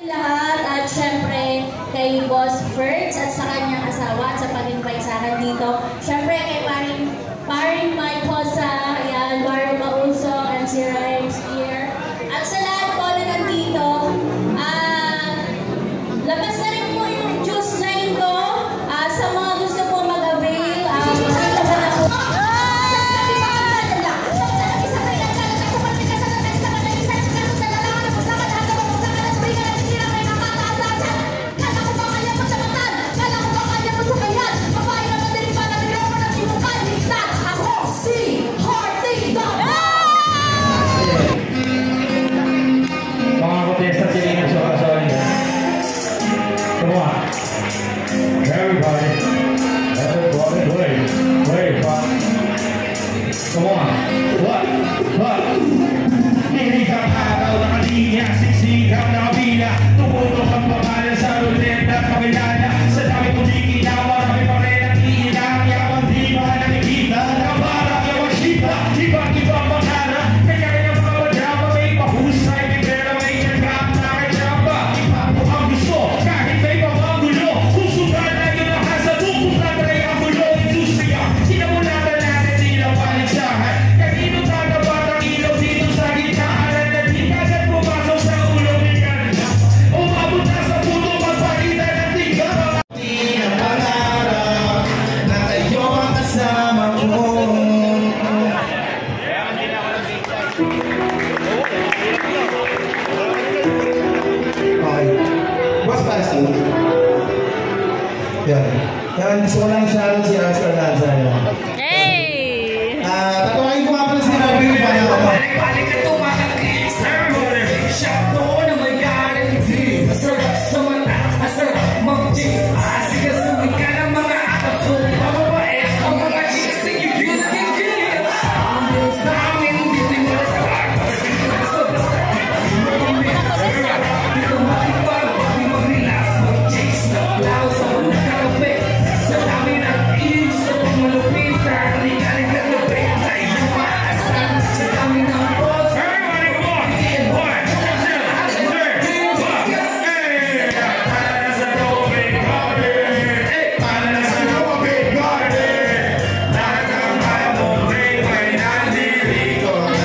Lahat at syempre kay Boss Ferds at sa kanyang asawa at sa pag-invite sa akin dito. Syempre kay paring Mike Kosa, ayan, Baro Mauso, and si Jrhymes here. At sa lahat po na nandito, labas na rin po yung juice line ko sa mga gusto po mag-avail. Come on. What? Hindi ka paraw na kalinya, siksikan na kabila. Tumutok ang pangalan sa ulit at kabilala. Sa dami kong di kita, marami pa rin ang iilang. Yaman di ba nakikita, nakabara, yaman sipa. Ibang pangalan, kaya yung mga madrama may pahusay. May pera, may nagkap, nakachamba. Ipapo ang gusto, kahit may pamagulo. Kusugan na yung nakasa, tuputan na yung amulo. Industriya, sinamulatan natin nilang paligsahan. Kanino tagabat ang ilaw dito sa gitnaan na di kagad pumasok sa ulo ni Canada. Umabot na sa puto magpakita ng tingga. Di na pangarap na kayo ang kasama ko. Okay. What's para sa iyo? Yan, gusto ko lang siya si Arthur Lanza. Hey! Tatawain ko nga pala si Robby yung bayan ko. Balik ka tumakakit sa roller. Shop doon na may guarantee. Masarap sa mata, masarap mag-gym. Asikasuhin ka ng mga ato. Pababait ang mga chicks. Sige, gil. Ang bills namin, dito yung mga sarap. Basta-basta. Dito makipag, di mag-relax. Mag-chase na plow sa mga karape. Sa dami ng ilis sa pagmalupit. Tari-tari ka na break. Tayo yung maasan. Sa dami ng boss. Everybody, come on! 1, 2, 3, 4. Hey! Para na sa Tobig Garden! Para na sa Tobig Garden! Lahat ng malabobig ay nandito na.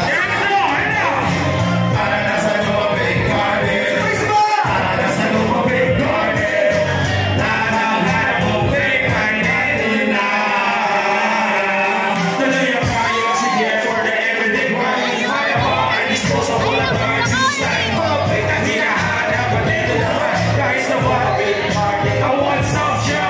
Para na sa Tobig Garden! Para na sa Tobig Garden! Lahat ng malabobig ay nandito na. Tuloy ang kayo, sige, for the everyday grind. Kaya mo ay disposable na parties. Line up, ay hindi na hanap, at ito naman, guys, na what a big party. I want some joy.